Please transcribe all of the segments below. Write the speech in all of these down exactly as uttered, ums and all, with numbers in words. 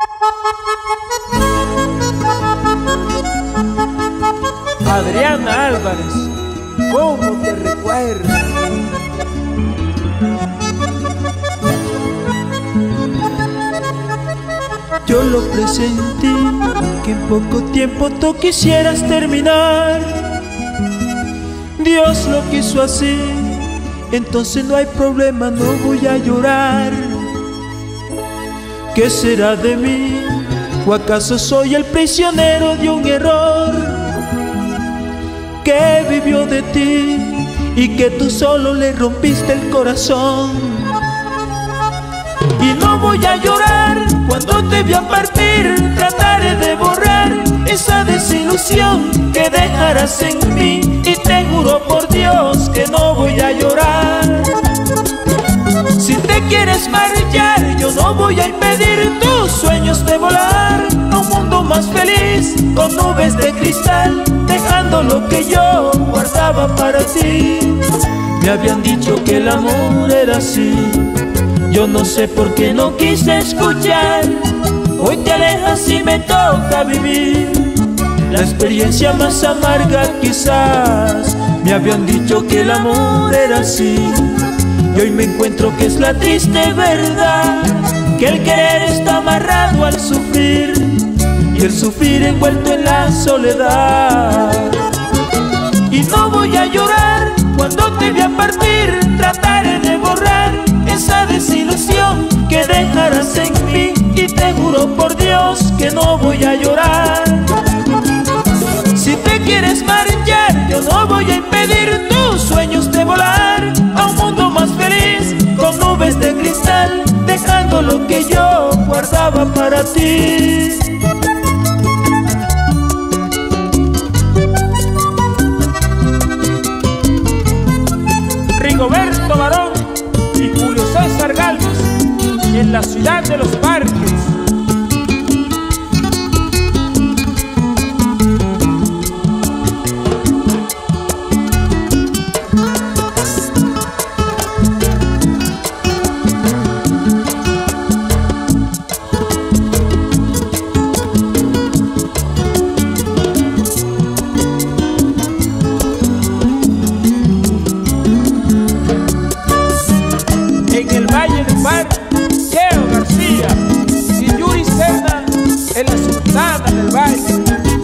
Adriana Álvarez, ¿cómo te recuerdo? Yo lo presentí, que en poco tiempo tú quisieras terminar. Dios lo quiso así, entonces no hay problema, no voy a llorar. ¿Qué será de mí? ¿O acaso soy el prisionero de un error que vivió de ti y que tú solo le rompiste el corazón? Y no voy a llorar cuando te vea partir, trataré de borrar esa desilusión que dejarás en mí, y te juro por Dios que no voy a llorar. Si te quieres marchar, yo no voy a impedir tus sueños de volar a un mundo más feliz, con nubes de cristal, dejando lo que yo guardaba para ti. Me habían dicho que el amor era así, yo no sé por qué no quise escuchar. Hoy te alejas y me toca vivir la experiencia más amarga quizás. Me habían dicho que el amor era así, y hoy me encuentro que es la triste verdad, que el querer está amarrado al sufrir, y el sufrir envuelto en la soledad. Y no voy a llorar cuando te vea partir, trataré de borrar esa desilusión que dejarás en mí, y te juro por Dios que no voy a llorar. Si te quieres marchar, yo no voy a impedir tus sueños de volar a un mundo más feliz, con nubes de cristal, dejando lo que yo guardaba para ti. Rigoberto Barón y Julio César Galvez, en la ciudad de los parques. Cheo García y Yuri Serna, en la Sultana del Valle.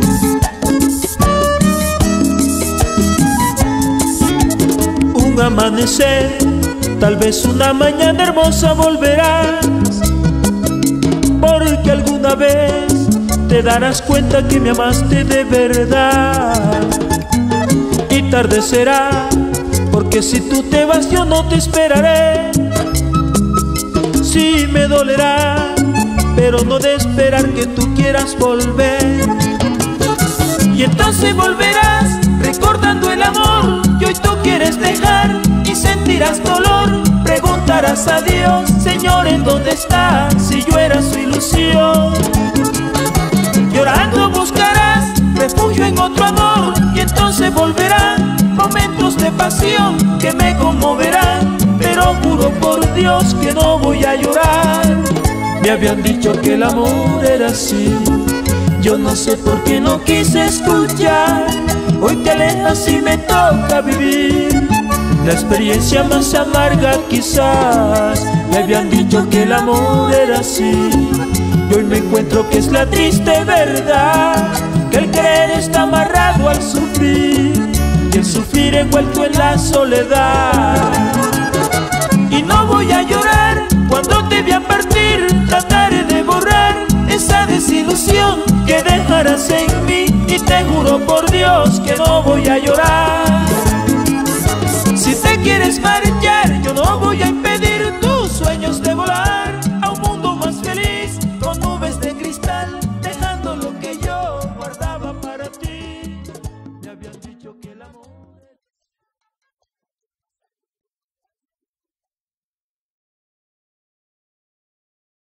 Un amanecer, tal vez una mañana hermosa volverás, porque alguna vez te darás cuenta que me amaste de verdad. Y tarde será, porque si tú te vas yo no te esperaré. Sí me dolerá, pero no de esperar que tú quieras volver. Y entonces volverás recordando el amor que hoy tú quieres dejar, y sentirás dolor, preguntarás a Dios, Señor, ¿en dónde está? Si yo era su ilusión. Llorando buscarás refugio en otro amor, y entonces volverán momentos de pasión que me conmoverán, pero juro por Dios que no voy a llorar. Me habían dicho que el amor era así, yo no sé por qué no quise escuchar. Hoy te alejas y me toca vivir la experiencia más amarga quizás. Me habían dicho que el amor era así, y hoy me encuentro que es la triste verdad, que el querer está amarrado al sufrir, y el sufrir envuelto en la soledad.